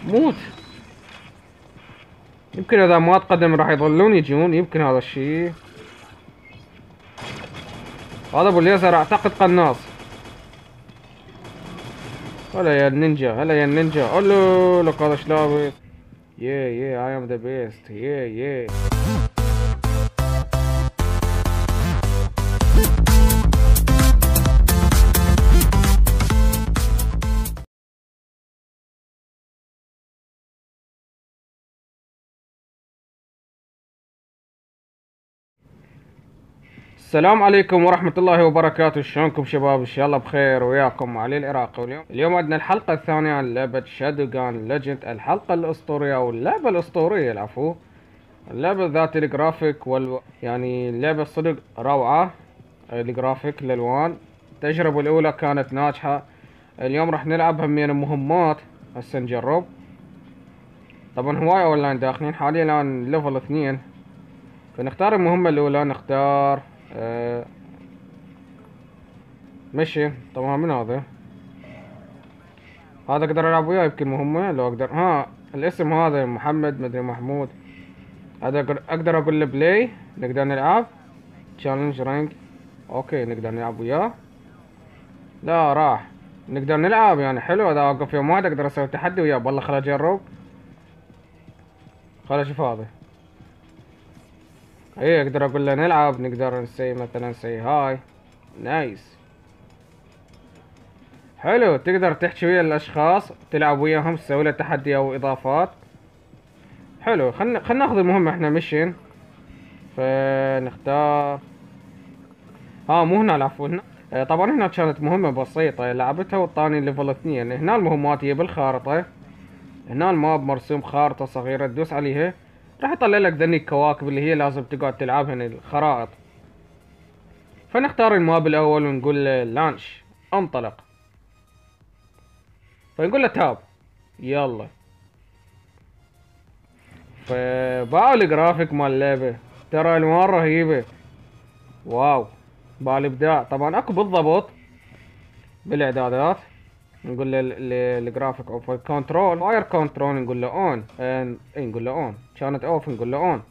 موت. يمكن اذا ما اتقدم راح يظلون يجون، يمكن هذا الشيء. هذا ابو الليزر اعتقد قناص. هلا يا النينجا، هلا يا النينجا. الو لك هذا ايش لابس. اي ام ذا بيست. السلام عليكم ورحمة الله وبركاته. شلونكم شباب؟ ان شاء الله بخير. وياكم علي العراقي. اليوم عندنا الحلقة الثانية عن لعبة شادوغان ليجند، الحلقة الاسطورية او اللعبة الاسطورية العفو. اللعبة ذات الجرافيك يعني اللعبة صدق روعة. الجرافيك الالوان، التجربة الاولى كانت ناجحة. اليوم راح نلعب همين مهمات. هسه نجرب. طبعا هواية اونلاين داخلين حاليا الان ليفل 2. فنختار المهمة الاولى. نختار مشي. طبعا من هذا اقدر العب وياه. يمكن مهمة لو اقدر. الاسم هذا محمد مدري محمود. هذا اقدر اقول له بلاي. نقدر نلعب تشالنج رانك. اوكي نقدر نلعب وياه. لا راح. نقدر نلعب يعني حلو. اذا اوقف يوم واحد اقدر اسوي تحدي وياه. والله خل اجرب. خل اشوف هذا. ايه اقدر اقول له نلعب. نقدر نسوي مثلا سي هاي. نايس. حلو. تقدر تحكي ويا الاشخاص، تلعب وياهم، تسوي له تحدي او اضافات. حلو. خلنا ناخذ المهمة احنا مشين. فنختار. مو هنا العفو هنا. طبعا هنا كانت مهمة بسيطة لعبتها والطاني ليفل 2. هنا المهمات هي بالخارطة. هنا الماب مرسوم خارطة صغيرة تدوس عليها راح يطلع لك ذني الكواكب اللي هي لازم تقعد تلعبها الخرائط. فنختار الماب الاول ونقول له لانش. انطلق. فنقول له تاب. يلا. فباعوا الجرافيك مال اللعبة. ترى الوان رهيبة. واو. بالابداع. طبعا اكو بالضبط بالاعدادات. نقول له الجرافيك اوف كنترول فاير كنترول. نقول له اون. نقول له اون. كانت اوف نقول له اون.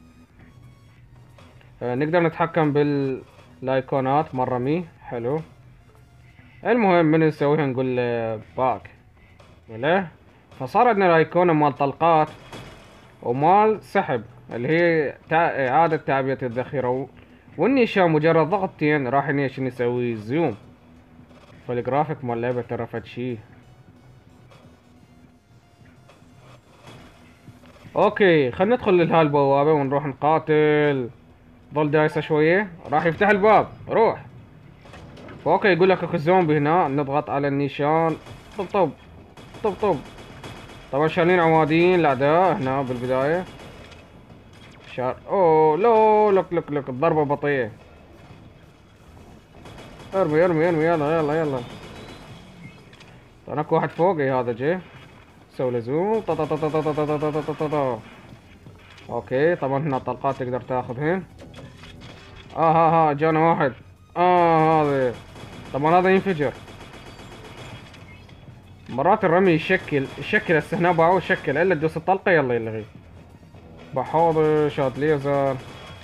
نقدر نتحكم بالايقونات مرة مي. حلو. المهم من نسويها نقول له باك. له. فصار عندنا الايقونة مال طلقات ومال سحب اللي هي اعادة تعبئة الذخيرة. والنيشان مجرد ضغطتين راح نسوي زوم. فالجرافيك مال اللعبة ترى فد شي. اوكي خلينا ندخل لهاي البوابة ونروح نقاتل. ظل دايسة شوية راح يفتح الباب. روح. اوكي يقول لك اكو زومبي هنا. نضغط على النيشان. طب طب طب طب. طبعا شالين عوادين الاعداء هنا بالبداية. اوه لو لك الضربة بطيئة. ارمي يلا يلا. طبعا اكو واحد فوقي. هذا جه. سوي له زوم. اوكي طبعا هنا طلقات تقدر تاخذهن. ها جانا واحد. هذا. طبعا هذا ينفجر. مرات الرمي يشكل هسه هنا باعوه يشكل الا تدوس الطلقة يلا يلغي. بحوض شات ليزر.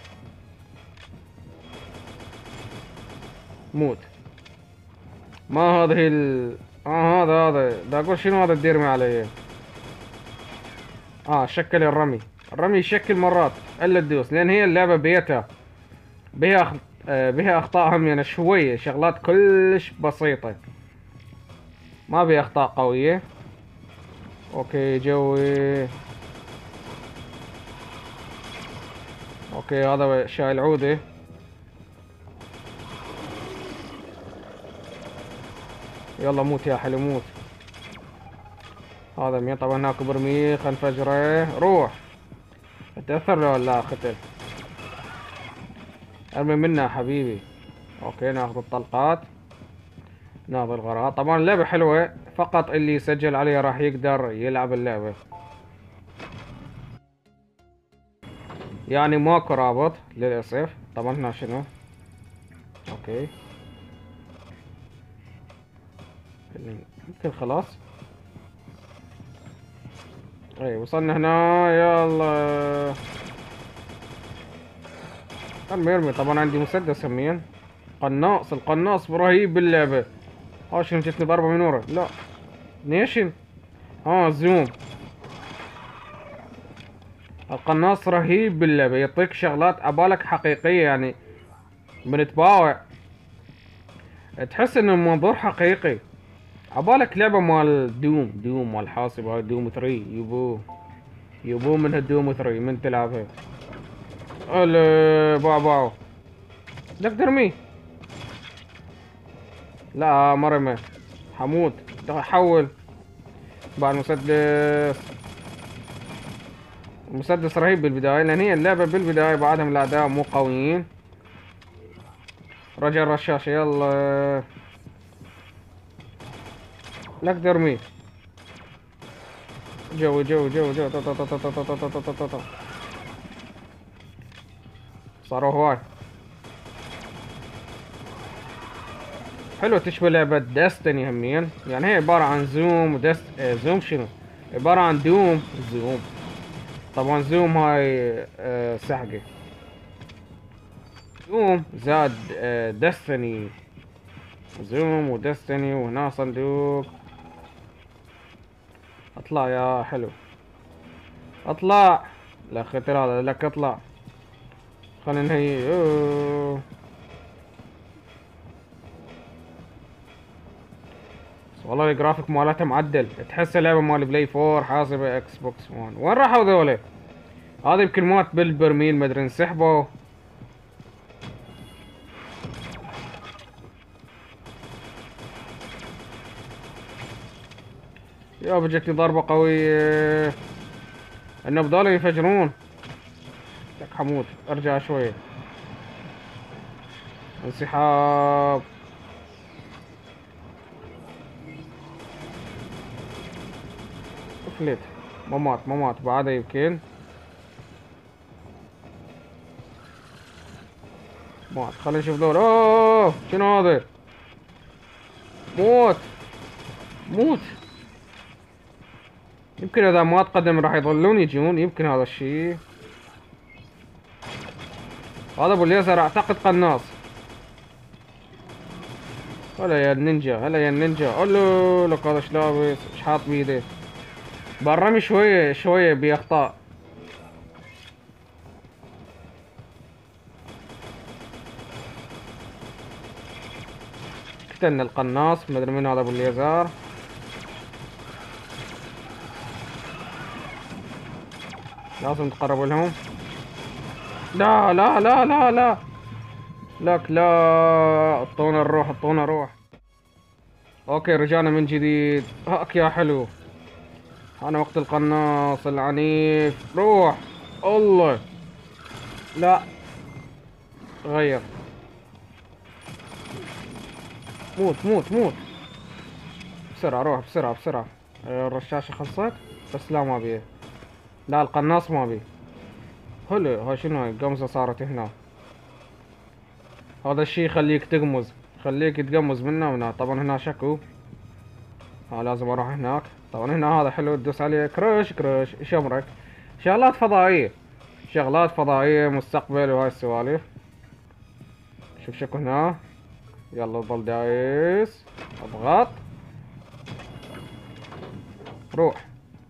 موت. ما هذه هذا دا اقول شنو هذا تديرمي علي. شكل الرمي يشكل مرات الا تدوس لان هي اللعبة بيتها بها اخطاء هم يعني شوية شغلات كلش بسيطة. ما بها اخطاء قوية. اوكي جوي. اوكي هذا شايل عودة. يلا موت يا حلو موت. هذا مين طبعا هناك برميه. خل نفجره. روح. تأثر له ولا قتل. ارمي منه حبيبي. اوكي ناخذ الطلقات. ناخذ الغراض. طبعا اللعبة حلوة فقط اللي يسجل عليها راح يقدر يلعب اللعبة. يعني ماكو رابط للأسف. طبعا هنا شنو. اوكي يمكن خلاص. اي وصلنا هنا. يلا ارمي ارمي. طبعا عندي مسدس همين. قناص، القناص رهيب باللعبة. شنو جتني ضربة من ورا؟ لا نيشن. زوم. القناص رهيب باللعبة، يعطيك شغلات عبالك حقيقية يعني، بنتباوع تحس انه المنظور حقيقي. عبالك لعبة مال دوم مال حاسب. هاي دوم 3 يبو من هالدوم 3 من تلعبها. باو بدك ترميه. لا ما رمى. حموت. حول. بعد المسدس رهيب بالبداية، لان هي اللعبة بالبداية بعدهم الاعداء مو قويين. رجع الرشاشة. يلا لك ترميه. جو صاروا هواي. حلو، تشبه لعبة ديستني همين. يعني هي عبارة عن زوم زوم شنو؟ عبارة عن زوم. طبعا زوم هاي سحقة. زوم زاد ديستني. زوم وديستني. وهنا صندوق. اطلع يا حلو. اطلع. لا خطر هذا لك. اطلع. خلينا نهي. والله الجرافيك مالتها معدل، تحس لعبة مال بلاي 4 حاسبة اكس بوكس 1. وين راحوا ذولا؟ هذا يمكن مات بالبرميل ما ادري انسحبوا. يا بجتني ضربة قوية. انه بضلوا ينفجرون. لك حمود ارجع شوية. انسحاب. فليت. ما مات بعدها يمكن. مات. خلينا نشوف دول. شنو هذا؟ موت. يمكن اذا ما تقدم راح يظلون يجون، يمكن هذا الشيء. هذا ابو الليزر اعتقد قناص. هلا يا النينجا. الو لك هذا ايش لابس؟ ايش حاط بيده؟ بالرمي شوية بأخطاء. قتلنا القناص. ما ادري من هذا ابو اليزار. لازم تقرب لهم. لا لك لا. اعطونا الروح. اوكي رجعنا من جديد. هاك يا حلو. انا وقت القناص العنيف. روح. الله. لا غير. موت. بسرعة روح بسرعة. الرشاشة خلصت. بس لا ما بيه. لا القناص ما بيه. حلو. هاي شنو هاي؟ قمزة صارت هنا. هذا الشي يخليك تقمز. خليك تقمز منه ومنه. طبعا هنا شكو. لازم اروح هناك. طبعا هنا هذا حلو تدوس عليه. كرش ايش امرك؟ شغلات فضائية مستقبل وهاي السوالف. شوف شكو هنا. يلا ضل دايس. اضغط. روح.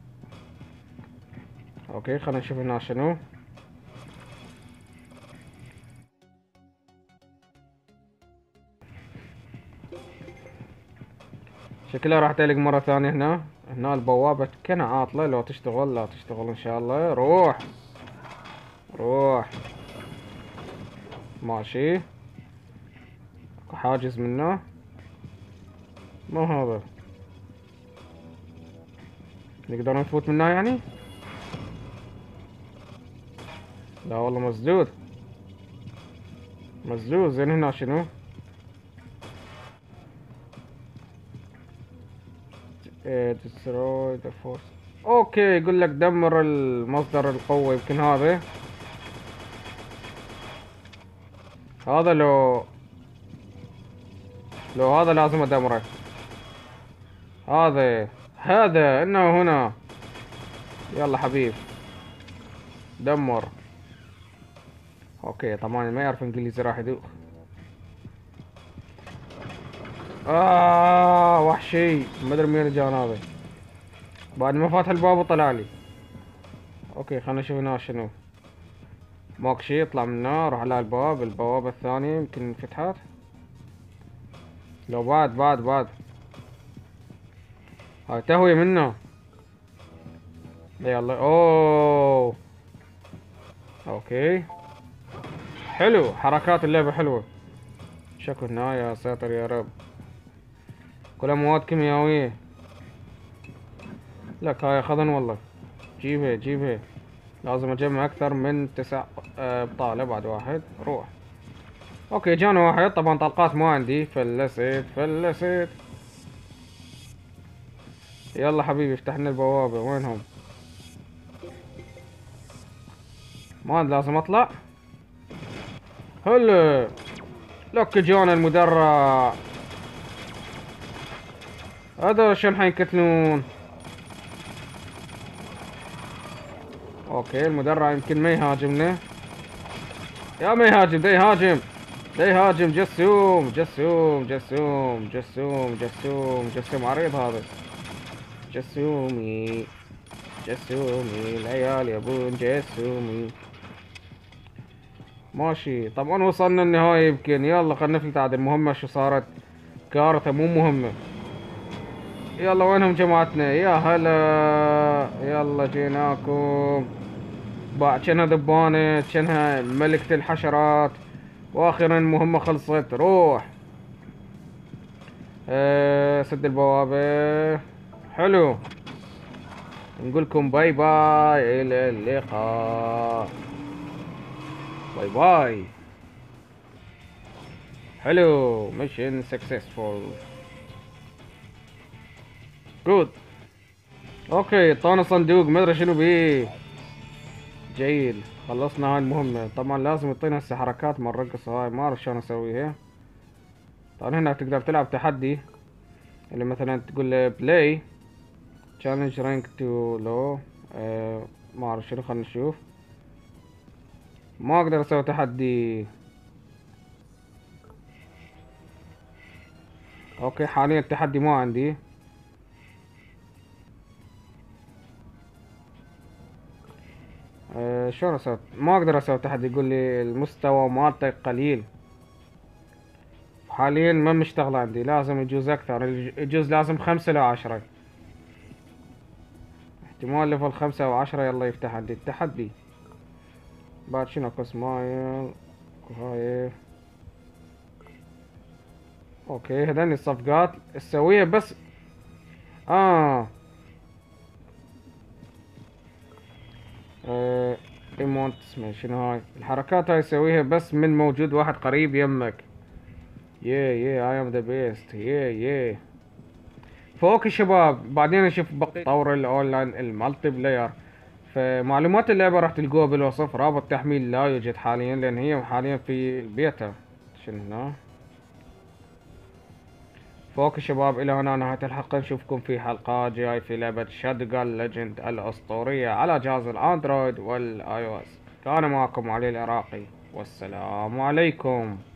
اوكي خلينا نشوف هنا شنو. شكلها راح تلق مرة ثانية هنا البوابة كنا عاطلة. لو تشتغل لا تشتغل ان شاء الله. روح. ماشي. حاجز منه. ما هذا نقدر نفوت منه يعني؟ لا والله مسدود. زين هنا شنو؟ destroy the force. اوكي يقول لك دمر المصدر القوة. يمكن هذا لو هذا لازم ادمره. هذا انه هنا. يلا حبيب دمر. اوكي طبعا ما يعرف انجليزي راح يدوخ. وحشي ما ادري مين جان هذا بعد ما فتح الباب وطلع لي. اوكي خلنا نشوف هنا شنو. ماك شي يطلع من هنا. روح على الباب. البوابة الثانية يمكن فتحت. لو بعد هاي تهوية منه. يلا اوه. اوكي حلو. حركات اللعبة حلوة. شكو هنا يا ساتر يا رب. كلها مواد كيميائية. لك هاي خذن والله. جيبها. لازم اجمع اكثر من 9 بطالة. بعد واحد روح. اوكي جانا واحد. طبعا طلقات ما عندي. فلست. يلا حبيبي افتح لنا البوابة. وينهم؟ ما لازم اطلع. هلا لك جانا المدرع. هذا شن حينقتلون. اوكي المدرع يمكن ما يهاجمنا. يا ما يهاجم. ده يهاجم. جسوم عريض هذا. جسومي العيال يبون جسومي. ماشي طبعا وصلنا النهاية يمكن. يلا خلنا نفلت عاد المهمة شو صارت. كارثة مو مهمة. يلا وينهم جماعتنا يا هلا. يلا جيناكم. كأنها ذبانة. كأنها ملكة الحشرات. واخيرا المهمة خلصت. روح. سد البوابة. حلو. نقولكم باي باي. الى اللقاء. باي. حلو. ميشن سكسسفول. جود. اوكي طانا صندوق ما ادري شنو بيه. جيد. خلصنا هاي المهمة. طبعا لازم يعطينا هسه حركات مال الرقص هاي. ما اعرف شلون اسويها. طبعا هنا تقدر تلعب تحدي. اللي مثلا تقول له بلاي تشالنج رانك تو لو. ما اعرف شنو. خلنا نشوف. ما اقدر اسوي تحدي. اوكي حاليا التحدي ما عندي. شلون اسوي؟ ما اقدر اسوي تحدي. يقول لي المستوى مالتك قليل. حاليا ما مشتغل عندي. لازم يجوز اكثر. يجوز لازم 5 ل10. احتمال ليفل 5 و10. يلا يفتح عندي التحدي. بعد شنو اكو سمايل. هاي. اوكي هذني الصفقات تسويها بس. اه ايمونت اسمه شنو. هاي الحركات هاي يسويها بس من موجود واحد قريب يمك. اي ام ذا بيست. فوق شباب. بعدين نشوف بقية طور الاونلاين المالتي بلاير. فمعلومات اللعبة راح تلقوها بالوصف. رابط تحميل لا يوجد حاليا لان هي حاليا في البيتا. شنو هنا فوق شباب. الى هنا نهاية الحلقة. نشوفكم في حلقات جاي في لعبة شادوغان ليجند الاسطورية على جهاز الاندرويد والاي او اس. كان معكم علي العراقي والسلام عليكم.